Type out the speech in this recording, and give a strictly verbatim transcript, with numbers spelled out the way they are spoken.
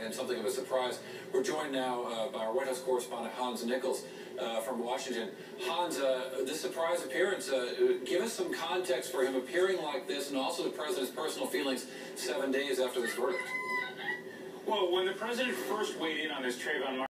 and something of a surprise. We're joined now uh, by our White House correspondent Hans Nichols uh, from Washington. Hans, uh, this surprise appearance, uh, give us some context for him appearing like this, and also the president's personal feelings seven days after this verdict. Well, when the president first weighed in on this Trayvon